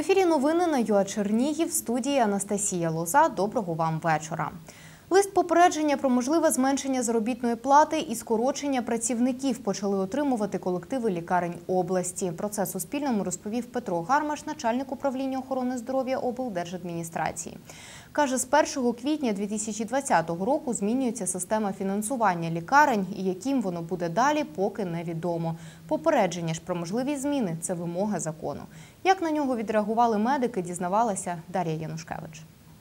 ефірі новини на ЮА Чернігів, в студії Анастасія Лоза. Доброго вам вечора. Лист попередження про можливе зменшення заробітної плати і скорочення працівників почали отримувати колективи лікарень області. Про це Суспільному розповів Петро Гармаш, начальник управління охорони здоров'я облдержадміністрації. Каже, з 1 квітня 2020 року змінюється система фінансування лікарень, і яким воно буде далі, поки невідомо. Попередження ж про можливі зміни – це вимога закону. Як на нього відреагували медики, дізнавалася Дар'я Янушкевич.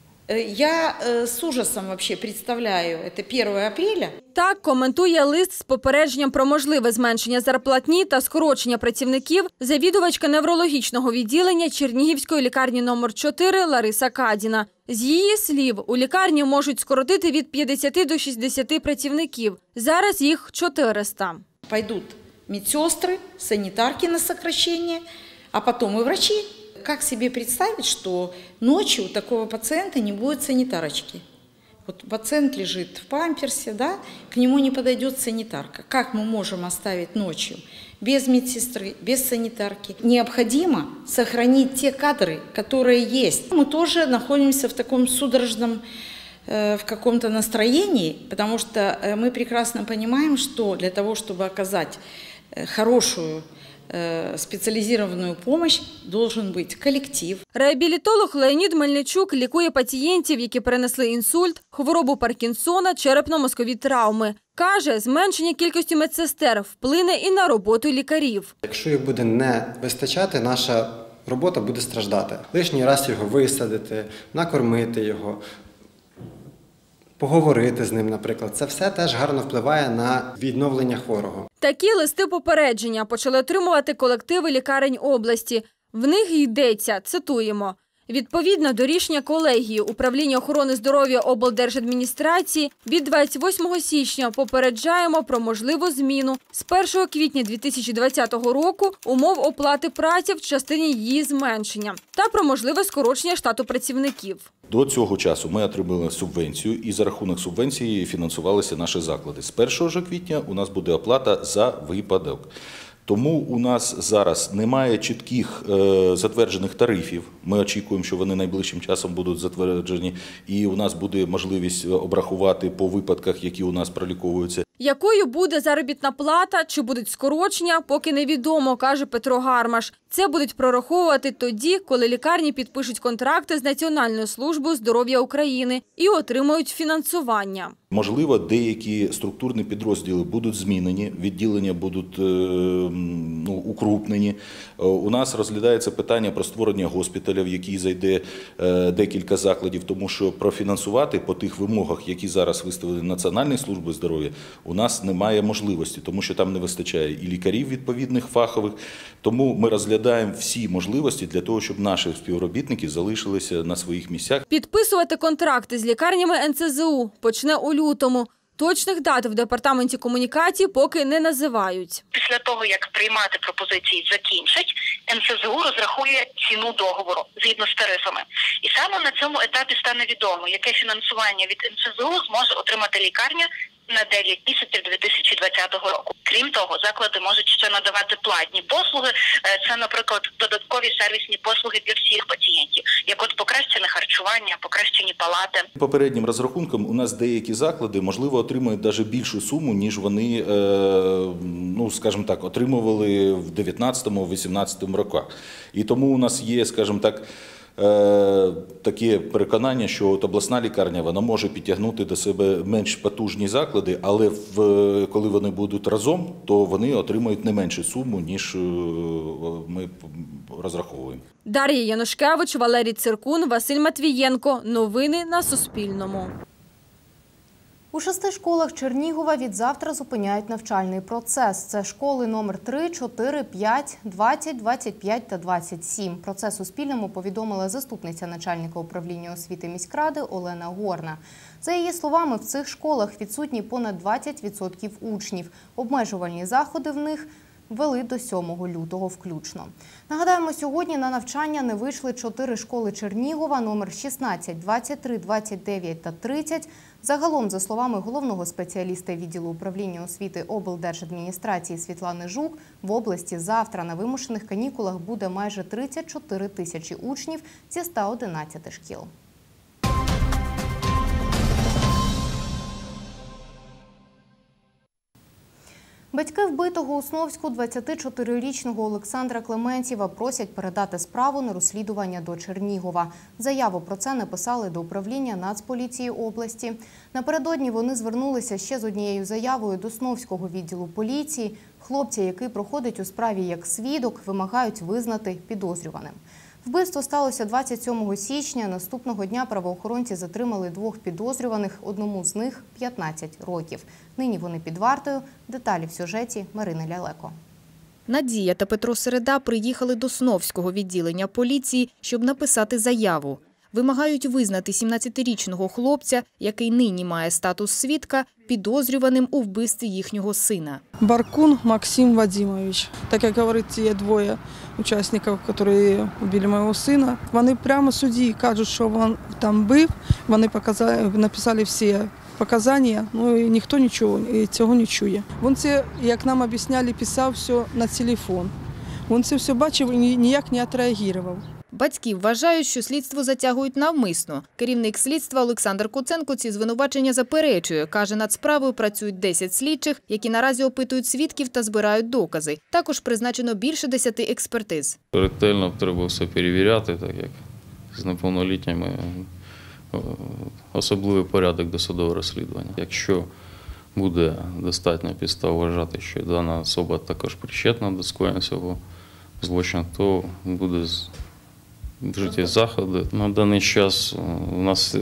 Я з ужасом вообще представляю, це 1 апреля. Так коментує лист з попередженням про можливе зменшення зарплатні та скорочення працівників завідувачка неврологічного відділення Чернігівської лікарні номер 4 Лариса Кадіна. З її слів, у лікарні можуть скоротити від 50 до 60 працівників. Зараз їх 400. Пойдут медсестры, санитарки на сокращение, а потом и врачи. Как себе представить, что ночью у такого пациента не будет санитарочки? Вот пациент лежит в памперсе, да, к нему не подойдет санитарка. Как мы можем оставить ночью без медсестры, без санитарки? Необходимо сохранить те кадры, которые есть. Мы тоже находимся в таком судорожном в каком-то настроении, потому что мы прекрасно понимаем, что для того, чтобы оказать хорошую спеціалізовану допомогу должен бути колектив. Реабілітолог Леонід Мельничук лікує пацієнтів, які перенесли інсульт, хворобу Паркінсона, черепно-мозкові травми. Каже, зменшення кількості медсестер вплине і на роботу лікарів. Якщо їх буде не вистачати, наша робота буде страждати. Лишній раз його висадити, накормити його, поговорити з ним, наприклад. Це все теж гарно впливає на відновлення хворого. Такі листи попередження почали отримувати колективи лікарень області. В них йдеться, цитуємо, відповідно до рішення колегії управління охорони здоров'я облдержадміністрації від 28 січня попереджаємо про можливу зміну з 1 квітня 2020 року умов оплати праці в частині її зменшення та про можливе скорочення штату працівників. До цього часу ми отримали субвенцію і за рахунок субвенції фінансувалися наші заклади. З 1 квітня у нас буде оплата за випадок. Тому у нас зараз немає чітких затверджених тарифів. Ми очікуємо, що вони найближчим часом будуть затверджені, і у нас буде можливість обрахувати по випадках, які у нас проліковуються. Якою буде заробітна плата, чи будуть скорочення, поки невідомо, каже Петро Гармаш. Це будуть прораховувати тоді, коли лікарні підпишуть контракти з Національною службою здоров'я України і отримають фінансування. Можливо, деякі структурні підрозділи будуть змінені, відділення будуть укрупнені. У нас розглядається питання про створення госпіталя, в який зайде декілька закладів, тому що профінансувати по тих вимогах, які зараз виставили Національної служби здоров'я, у нас немає можливості, тому що там не вистачає і лікарів відповідних фахових. Тому ми розглядаємо всі можливості для того, щоб наші співробітники залишилися на своїх місцях. Підписувати контракти з лікарнями НСЗУ почне у лютому. Точних дат в департаменті комунікацій поки не називають. Після того, як приймати пропозиції закінчать, НСЗУ розрахує ціну договору згідно з тарифами. І саме на цьому етапі стане відомо, яке фінансування від НСЗУ зможе отримати лікарня на 9 місяців 2020 року. Крім того, заклади можуть ще надавати платні послуги. Це, наприклад, додаткові сервісні послуги для всіх пацієнтів, як от покращене харчування, покращені палати. Попереднім розрахунком у нас деякі заклади, можливо, отримують навіть більшу суму, ніж вони, скажімо так, отримували в 2019-2018 роках. І тому у нас є, скажімо так, таке переконання, що обласна лікарня вона може підтягнути до себе менш потужні заклади, але коли вони будуть разом, то вони отримають не меншу суму, ніж ми розраховуємо. Дар'я Янушкевич, Валерій Циркун, Василь Матвієнко. Новини на Суспільному. У 6 школах Чернігова відзавтра зупиняють навчальний процес. Це школи номер 3, 4, 5, 20, 25 та 27. Про це Суспільному повідомила заступниця начальника управління освіти міськради Олена Горна. За її словами, в цих школах відсутні понад 20% учнів. Обмежувальні заходи в них ввели до 7 лютого включно. Нагадаємо, сьогодні на навчання не вийшли 4 школи Чернігова, номер 16, 23, 29 та 30. Загалом, за словами головного спеціаліста відділу управління освіти облдержадміністрації Світлани Жук, в області завтра на вимушених канікулах буде майже 34 тисячі учнів зі 111 шкіл. Батьки вбитого у Сновську 24-річного Олександра Клементьєва просять передати справу на розслідування до Чернігова. Заяву про це написали до управління Нацполіції області. Напередодні вони звернулися ще з однією заявою до Сновського відділу поліції. Хлопця, який проходить у справі як свідок, вимагають визнати підозрюваним. Вбивство сталося 27 січня. Наступного дня правоохоронці затримали 2 підозрюваних, одному з них 15 років. Нині вони під вартою. Деталі в сюжеті Марини Лялеко. Надія та Петро Середа приїхали до Сновського відділення поліції, щоб написати заяву. Вимагають визнати 17-річного хлопця, який нині має статус свідка, підозрюваним у вбивстві їхнього сина. Баркун Максим Вадимович. Так як говорить, ті 2 учасників, які вбили мого сина, вони прямо судді кажуть, що він там був, вони написали всі показання, ну і ніхто цього не чує. Він це, як нам об'ясняли, писав все на телефон. Він це все бачив і ніяк не відреагував. Батьки вважають, що слідство затягують навмисно. Керівник слідства Олександр Куценко ці звинувачення заперечує. Каже, над справою працюють 10 слідчих, які наразі опитують свідків та збирають докази. Також призначено більше 10 експертиз. Ретельно треба все перевіряти, так як з неповнолітніми особливий порядок досудового розслідування. Якщо буде достатньо підстав вважати, що дана особа також причетна до скоєння цього злочину, то буде вжиті заходи. На даний час у нас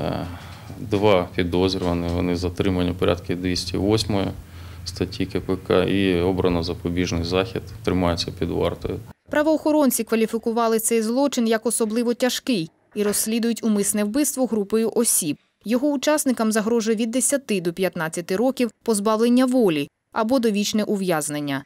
2 підозрювані, вони затримані в порядку 208 статті КПК і обрано запобіжний захід, тримаються під вартою. Правоохоронці кваліфікували цей злочин як особливо тяжкий і розслідують умисне вбивство групою осіб. Його учасникам загрожує від 10 до 15 років позбавлення волі або довічне ув'язнення.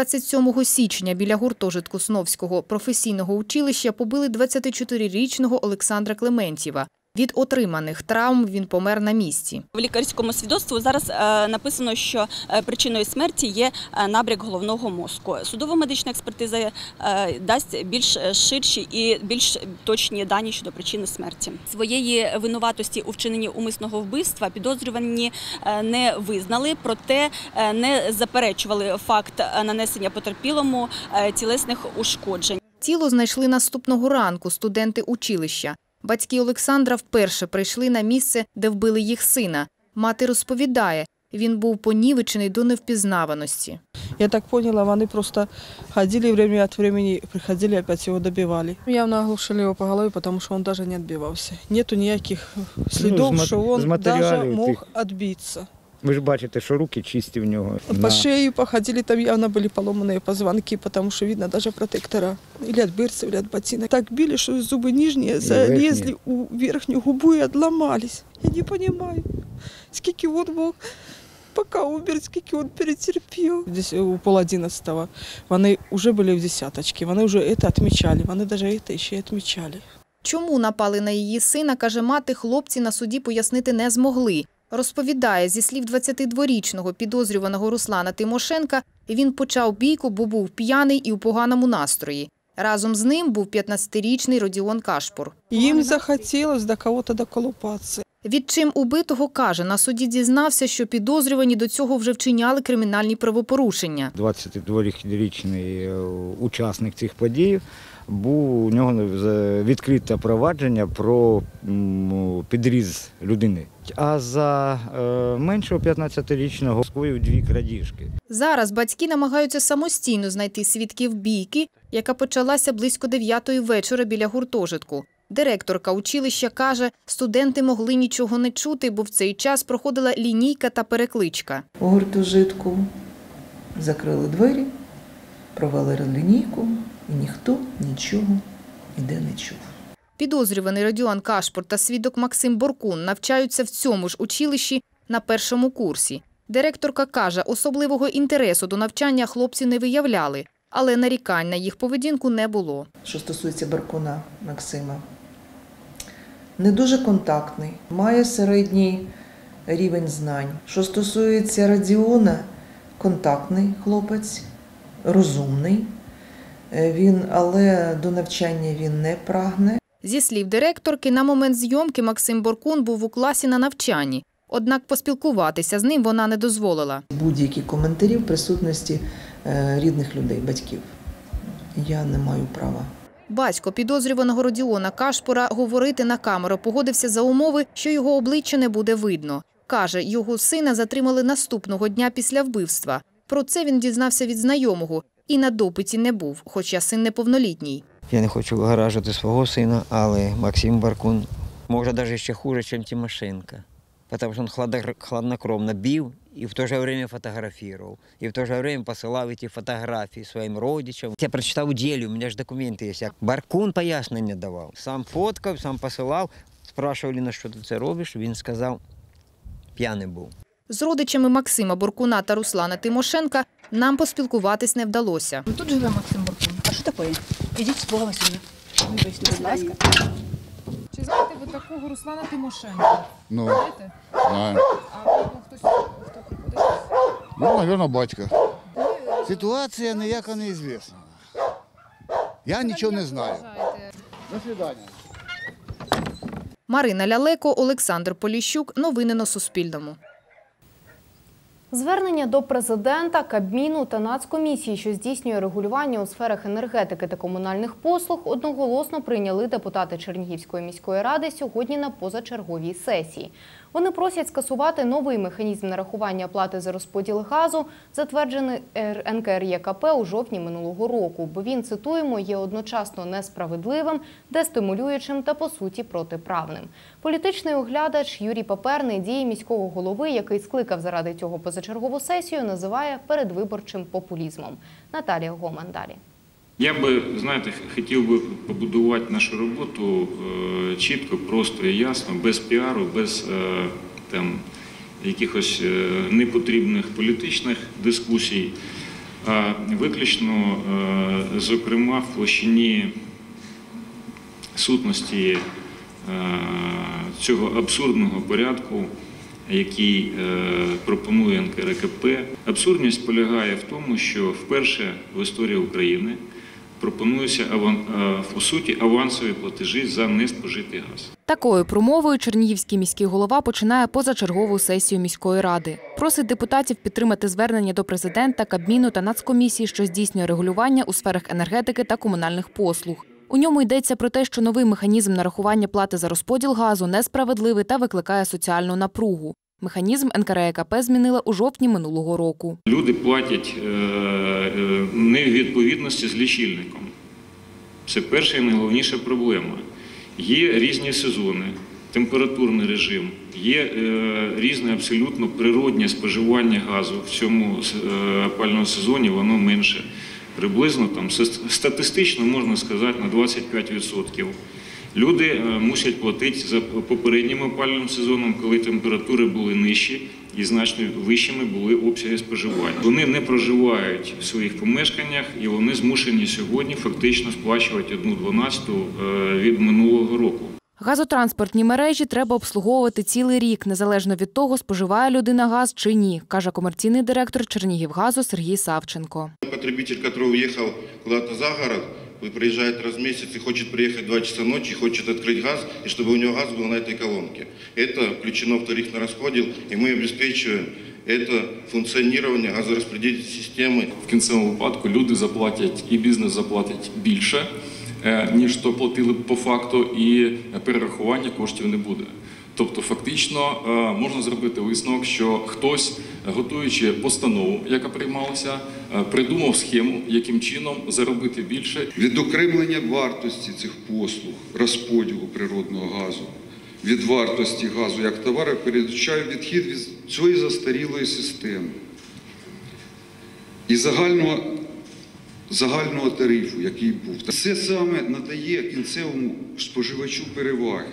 27 січня біля гуртожитку Сновського професійного училища побили 24-річного Олександра Клементьєва. Від отриманих травм він помер на місці. В лікарському свідоцтві зараз написано, що причиною смерті є набряк головного мозку. Судово-медична експертиза дасть більш ширші і більш точні дані щодо причини смерті. Своєї винуватості у вчиненні умисного вбивства підозрювані не визнали, проте не заперечували факт нанесення потерпілому тілесних ушкоджень. Тіло знайшли наступного ранку студенти училища. Батьки Олександра вперше прийшли на місце, де вбили їх сина. Мати розповідає, він був понівечений до невпізнаваності. Я так поняла, вони просто ходили время от времени, приходили, опять його добивали. Явно оглушили його по голові, тому що він навіть не відбивався. Нету ніяких слідів, що він навіть мог відбитися. Ви ж бачите, що руки чисті в нього. По шею походили, там явно були поломані позвонки, тому що видно навіть протектора. Или от берців, или от ботинок. Так били, що зуби нижні залізли у верхню губу і відламались. Я не розумію, скільки він мог, поки умер, скільки він перетерпів. Десь у 10:30 вони вже були в десяточці, вони вже це відмічали, вони навіть це ще відмічали. Чому напали на її сина, каже мати, хлопці на суді пояснити не змогли. Розповідає, зі слів 22-річного підозрюваного Руслана Тимошенка, він почав бійку, бо був п'яний і у поганому настрої. Разом з ним був 15-річний Родіон Кашпур. Їм захотілося до когось доколупатися. Відчим убитого, каже, на суді дізнався, що підозрювані до цього вже вчиняли кримінальні правопорушення. 22-річний учасник цих подій, був у нього відкрите провадження про підріз людини. А за меншого 15-річного скоїв 2 крадіжки. Зараз батьки намагаються самостійно знайти свідків бійки, яка почалася близько 9-ї вечора біля гуртожитку. Директорка училища каже, студенти могли нічого не чути, бо в цей час проходила лінійка та перекличка. У гуртожитку закрили двері, провели лінійку і ніхто нічого ніде не чув. Підозрюваний Родіон Кашпур та свідок Максим Боркун навчаються в цьому ж училищі на 1-му курсі. Директорка каже, особливого інтересу до навчання хлопці не виявляли, але нарікань на їх поведінку не було. Що стосується Боркуна Максима, не дуже контактний, має середній рівень знань. Що стосується Радіона, контактний хлопець, розумний, але до навчання він не прагне. Зі слів директорки, на момент зйомки Максим Боркун був у класі на навчанні. Однак поспілкуватися з ним вона не дозволила. Будь-які коментарі в присутності рідних людей, батьків. Я не маю права. Батько підозрюваного Родіона Кашпура говорити на камеру погодився за умови, що його обличчя не буде видно. Каже, його сина затримали наступного дня після вбивства. Про це він дізнався від знайомого і на допиті не був, хоча син неповнолітній. Я не хочу вигаражувати свого сина, але Максим Боркун може навіть ще хуже, ніж Тимошенко. Тому що він хладнокровно бив і в то же время фотографував. І в то же время посилав ці фотографії своїм родичам. Я прочитав у ділі, у мене ж документи є. Боркун пояснення давав. Сам фоткав, сам посилав. Спрашували, на що ти це робиш, він сказав, п'яний був. З родичами Максима Боркуна та Руслана Тимошенка нам поспілкуватись не вдалося. Тут живе Максим Боркун. А що таке? Ідіть з Богом сюди. Будь ласка. Чи знаєте ви такого Руслана Тимошенка? Ну, знаєте? знаю. А хто приходить? Ну, мабуть, батька. Ситуація ніяка не відома. Я нічого не знаю. До свидання. Марина Лялеко, Олександр Поліщук. Новини на Суспільному. Звернення до президента, Кабміну та Нацкомісії, що здійснює регулювання у сферах енергетики та комунальних послуг, одноголосно прийняли депутати Чернігівської міської ради сьогодні на позачерговій сесії. Вони просять скасувати новий механізм нарахування плати за розподіл газу, затверджений НКРЕКП у жовтні минулого року, бо він, цитуємо, є одночасно несправедливим, дестимулюючим та, по суті, протиправним. Політичний оглядач Юрій Паперний дії міського голови, який скликав заради цього позачергову сесію, називає передвиборчим популізмом. Наталія Гоман далі. Я би, знаєте, хотів би побудувати нашу роботу чітко, просто і ясно, без піару, без там якихось непотрібних політичних дискусій, а виключно, зокрема, в площині сутності цього абсурдного порядку, який пропонує НКРЕКП. Абсурдність полягає в тому, що вперше в історії України пропонуються, по суті, авансові платежі за неспожитий газ. Такою промовою Чернігівський міський голова починає позачергову сесію міської ради. Просить депутатів підтримати звернення до президента, Кабміну та Нацкомісії, що здійснює регулювання у сферах енергетики та комунальних послуг. У ньому йдеться про те, що новий механізм нарахування плати за розподіл газу несправедливий та викликає соціальну напругу. Механізм НКРЕКП змінила у жовтні минулого року. Люди платять не в відповідності з лічильником. Це перша і найголовніша проблема. Є різні сезони, температурний режим, є різне абсолютно природнє споживання газу. В цьому опалювальному сезоні воно менше. Приблизно там статистично можна сказати на 25%. Люди мусять платити за попереднім опалювальним сезоном, коли температури були нижчі і значно вищими були обсяги споживання. Вони не проживають в своїх помешканнях і вони змушені сьогодні фактично сплачувати 1/12 від минулого року. Газотранспортні мережі треба обслуговувати цілий рік, незалежно від того, споживає людина газ чи ні, каже комерційний директор Чернігівгазу Сергій Савченко. Потребитель, який уїхав кудись за город, приезжает раз в месяц и хочет приехать 2 часа ночи, хочет открыть газ, и чтобы у него газ был на этой колонке. Это включено в тарифный расподел, и мы обеспечиваем это функціонування газорозподільної системи. В кінцевому випадку люди заплатять і бізнес заплатить більше, ніж то платили б по факту, і перерахування коштів не буде. Тобто фактично можна зробити висновок, що хтось, готуючи постанову, яка приймалася, придумав схему, яким чином заробити більше. Відокремлення вартості цих послуг, розподілу природного газу, від вартості газу як товару передбачає відхід від цієї застарілої системи і загального тарифу, який був. Це саме надає кінцевому споживачу переваги.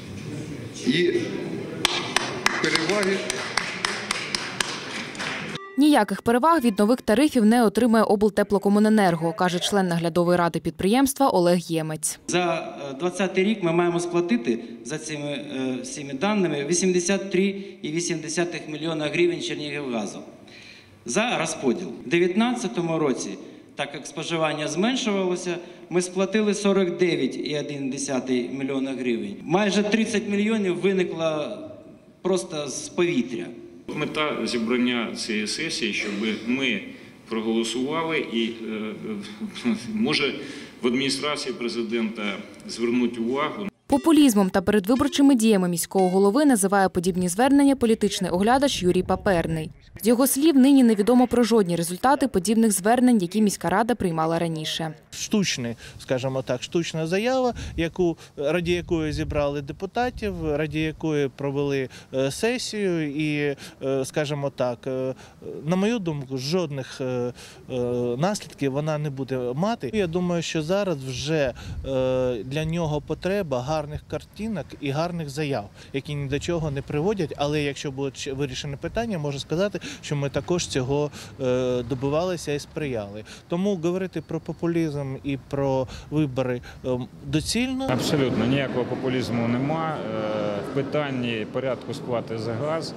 І переваги. Ніяких переваг від нових тарифів не отримає облтеплокомуненерго, каже член наглядової ради підприємства Олег Ємець. За 2020 рік ми маємо сплатити за цими всіми даними 83,8 мільйона гривень Чернігівгазу за розподіл. У 2019 році, так як споживання зменшувалося, ми сплатили 49,1 мільйона гривень. Майже 30 мільйонів виникло просто з повітря. Мета зібрання цієї сесії, щоб ми проголосували і, може, в адміністрації президента звернути увагу. Популізмом та передвиборчими діями міського голови називає подібні звернення політичний оглядач Юрій Паперний. З його слів, нині невідомо про жодні результати подібних звернень, які міська рада приймала раніше. Штучна, скажімо так, штучна заява, раді якої зібрали депутатів, раді якої провели сесію і, скажімо так, на мою думку, жодних наслідків вона не буде мати. Я думаю, що зараз вже для нього потреба гарних картинок і гарних заяв, які ні до чого не приводять, але якщо будуть вирішені питання, можу сказати, що ми також цього добивалися і сприяли. Тому говорити про популізм і про вибори доцільно. Абсолютно ніякого популізму нема. В питанні порядку сплати за газ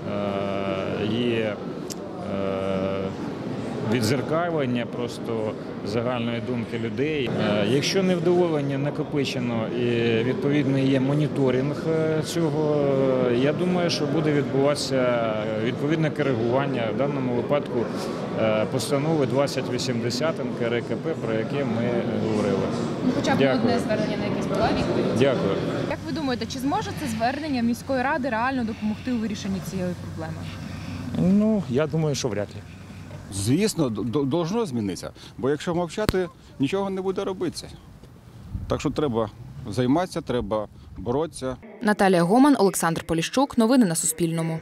є відзеркалення просто загальної думки людей. Якщо невдоволення накопичено і відповідно є моніторинг цього, я думаю, що буде відбуватися відповідне коригування, в даному випадку постанови 2080 НКРЕКП, про яке ми говорили. Хоча б одне звернення на якесь була відповідь. Дякую. Як ви думаєте, чи зможе це звернення міської ради реально допомогти у вирішенні цієї проблеми? Ну, я думаю, що вряд ли. Звісно, должно змінитися, бо якщо мовчати, нічого не буде робитися. Так що треба займатися, треба боротися. Наталія Гоман, Олександр Поліщук. Новини на Суспільному.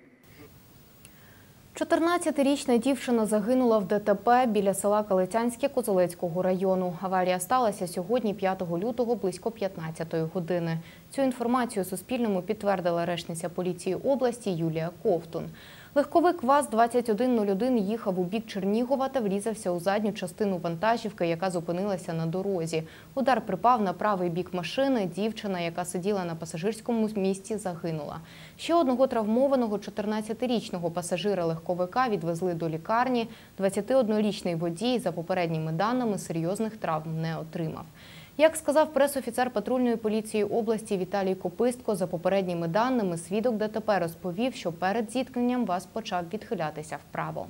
14-річна дівчина загинула в ДТП біля села Калитянське Козелецького району. Аварія сталася сьогодні, 5 лютого, близько 15-ї години. Цю інформацію Суспільному підтвердила речниця поліції області Юлія Ковтун. Легковик ВАЗ-2101 їхав у бік Чернігова та врізався у задню частину вантажівки, яка зупинилася на дорозі. Удар припав на правий бік машини. Дівчина, яка сиділа на пасажирському місці, загинула. Ще одного травмованого 14-річного пасажира легковика відвезли до лікарні. 21-річний водій, за попередніми даними, серйозних травм не отримав. Як сказав прес-офіцер патрульної поліції області Віталій Копистко, за попередніми даними, свідок ДТП розповів, що перед зіткненням ВАЗ почав відхилятися вправо.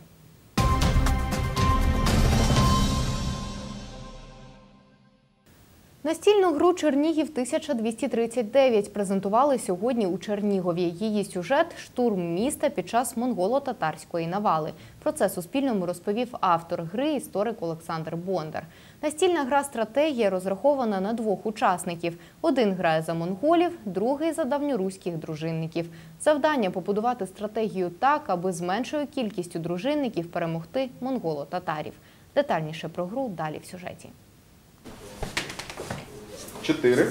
Настільну гру «Чернігів-1239» презентували сьогодні у Чернігові. Її сюжет – штурм міста під час монголо-татарської навали. Про це Суспільному розповів автор гри, історик Олександр Бондар. Настільна гра «Стратегія» розрахована на двох учасників. Один грає за монголів, другий – за давньоруських дружинників. Завдання – побудувати стратегію так, аби з меншою кількістю дружинників перемогти монголо-татарів. Детальніше про гру далі в сюжеті. 4.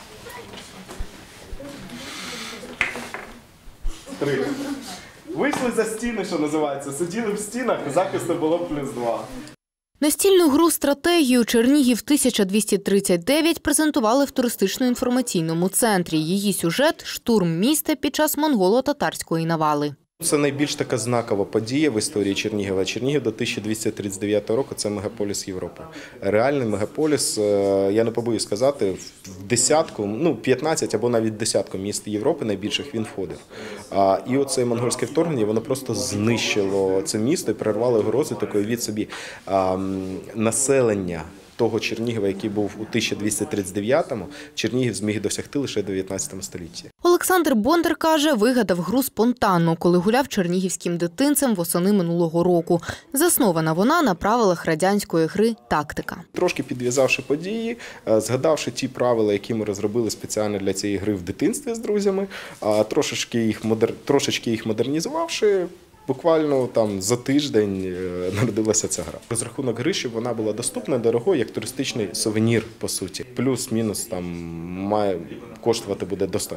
3. Вийшли за стіни, що називається. Сиділи в стінах, захисту було +2. Настільну гру «Стратегію» «Чернігів-1239» презентували в туристично-інформаційному центрі. Її сюжет – штурм міста під час монголо-татарської навали. Це найбільш така знакова подія в історії Чернігова. Чернігів до 1239 року – це мегаполіс Європи. Реальний мегаполіс, я не побоюсь сказати, в десятку, 15 або навіть десятку міст Європи найбільших він входив. І оце монгольське вторгнення, воно просто знищило це місто і перервало його розвиток, від собі населення того Чернігова, який був у 1239-му, Чернігів зміг досягти лише в 19 столітті. Олександр Бондар каже, вигадав гру спонтанно, коли гуляв чернігівським дитинцем восени минулого року. Заснована вона на правилах радянської гри «Тактика». Трошки підв'язавши події, згадавши ті правила, які ми розробили спеціально для цієї гри в дитинстві з друзями, трошечки їх модернізувавши, буквально там за тиждень народилася ця гра. Розрахунок гри, щоб вона була доступна, дорогою, як туристичний сувенір, по суті. Плюс-мінус там має коштувати буде до 100 гривень.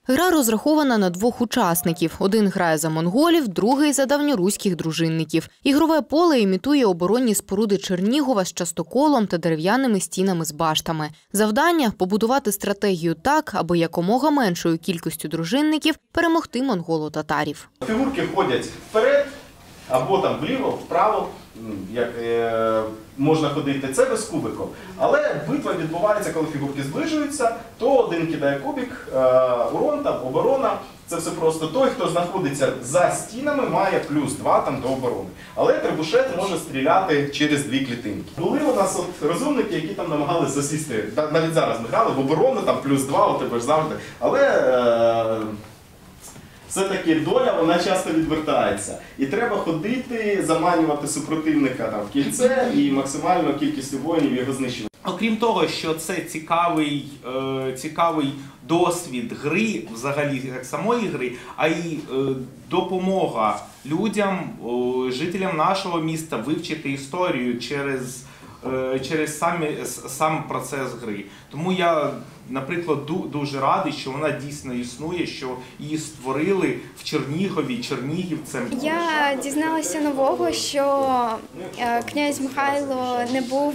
Гра розрахована на 2 учасників. Один грає за монголів, другий – за давньоруських дружинників. Ігрове поле імітує оборонні споруди Чернігова з частоколом та дерев'яними стінами з баштами. Завдання – побудувати стратегію так, аби якомога меншою кількістю дружинників перемогти монголо-татарів. Фігурки ходять вперед, або там вліво, вправо, як можна ходити, це без кубиків. Але битва відбувається, коли фігурки зближуються, то один кидає кубик, урон, там, оборона. Це все просто той, хто знаходиться за стінами, має +2 там, до оборони. Але требушет може стріляти через 2 клітинки. Були у нас от розумники, які там намагалися засісти, навіть зараз ми грали, в оборону там +2, у тебе ж завжди. Але все-таки доля, вона часто відвертається. І треба ходити, заманювати супротивника там в кільце і максимальну кількістю воїнів його знищувати. Окрім того, що це цікавий досвід гри, взагалі як самої гри, а й допомога людям, жителям нашого міста вивчити історію через сам процес гри. Тому я, наприклад, дуже радий, що вона дійсно існує, що її створили в Чернігові, чернігівцем. Я дізналася нового, що князь Михайло не був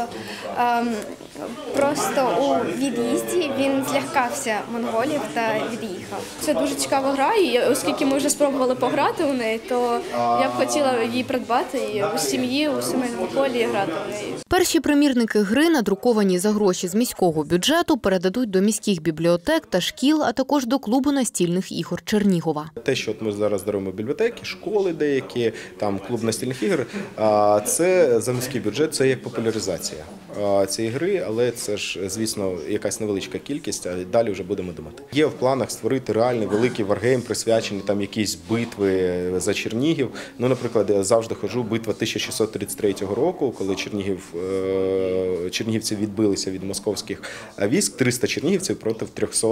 просто у від'їзді, він злякався монголів та від'їхав. Це дуже цікава гра, і оскільки ми вже спробували пограти у неї, то я б хотіла її придбати і у сім'ї, у сімейному колі грати у неї. Перші примірники гри, надруковані за гроші з міського бюджету, передадуть до міських бібліотек та шкіл, а також до клубу настільних ігор Чернігова. Те, що ми зараз даруємо бібліотеки, школи деякі, там клуб настільних ігор, це за міський бюджет, це як популяризація цієї гри, але це ж, звісно, якась невеличка кількість, а далі вже будемо думати. Є в планах створити реальний великий варгейм, присвячений там якісь битви за Чернігів. Ну, наприклад, я завжди ходжу, битва 1633 року, коли чернігівці відбилися від московських військ, 300 чернігівців проти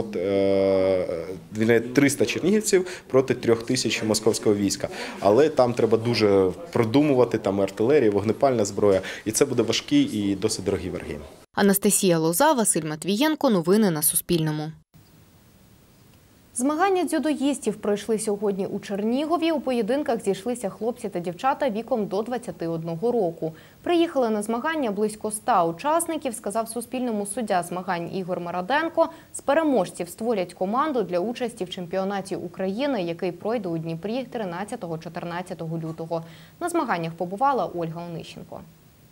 300 чернігівців проти 3000 московського війська. Але там треба дуже продумувати, там артилерія, вогнепальна зброя, і це буде важкий і досить дорогий варгейм. Анастасія Лоза, Василь Матвієнко. Новини на Суспільному. Змагання дзюдоїстів пройшли сьогодні у Чернігові. У поєдинках зійшлися хлопці та дівчата віком до 21 року. Приїхали на змагання близько 100 учасників, сказав Суспільному суддя змагань Ігор Мараденко. З переможців створять команду для участі в чемпіонаті України, який пройде у Дніпрі 13-14 лютого. На змаганнях побувала Ольга Онищенко.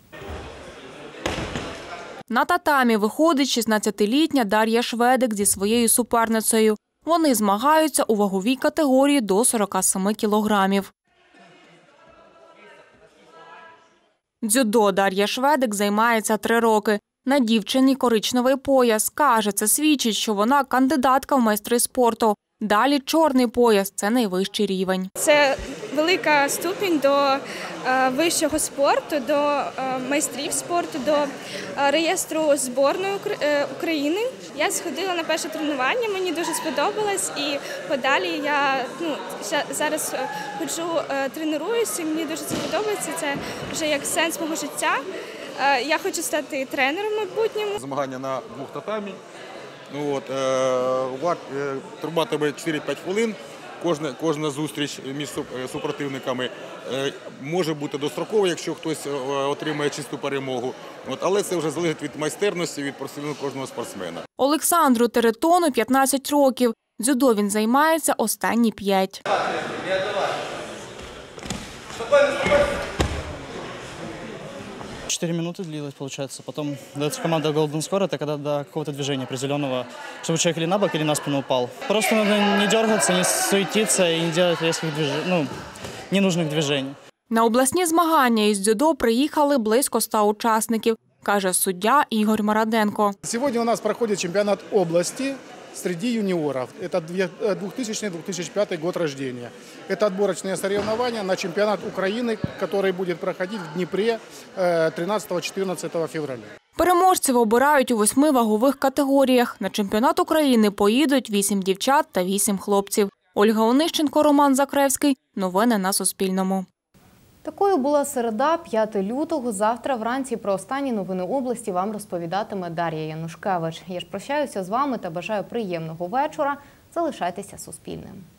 На татамі виходить 16-літня Дар'я Шведик зі своєю суперницею. Вони змагаються у ваговій категорії до 47 кілограмів. Дзюдо Дар'я Шведик займається 3 роки. На дівчині коричневий пояс. Каже, це свідчить, що вона кандидатка в майстри спорту. Далі чорний пояс – це найвищий рівень. Це велика ступінь до вищого спорту, до майстрів спорту, до реєстру збірної України. Я сходила на перше тренування, мені дуже сподобалось, і подалі я зараз ходжу, тренуюся, мені дуже це подобається, це вже як сенс мого життя. Я хочу стати тренером в майбутньому. Змагання на 2 татамі. Триватиме 4-5 хвилин. Кожна зустріч між супротивниками може бути достроковою, якщо хтось отримає чисту перемогу. Але це вже залежить від майстерності, від професіоналу кожного спортсмена. Олександру Теретону 15 років. Дзюдо він займається останні 5. 4 минуты длилось, получается. Потом дается команда Golden Score, это когда до какого-то движения определенного, чтобы человек или на бок, или на спину упал. Просто надо не дергаться, не суетиться и не делать резких ненужных движений. На обласні змагання із дзюдо приїхали близько 100 учасників, каже суддя Ігор Мараденко. Сьогодні у нас проходить чемпіонат області среди юниоров. Это 2000-2005 год рождения. Это отборочные соревнования на чемпионат Украины, который будет проходить в Днепре 13-14 февраля. Переможців обирають у 8 вагових категоріях. На чемпіонат України поїдуть 8 дівчат та 8 хлопців. Ольга Онищенко, Роман Закревський. Новини на Суспільному. Такою була середа, 5 лютого. Завтра вранці про останні новини області вам розповідатиме Дар'я Янушкевич. Я ж прощаюся з вами та бажаю приємного вечора. Залишайтеся Суспільним.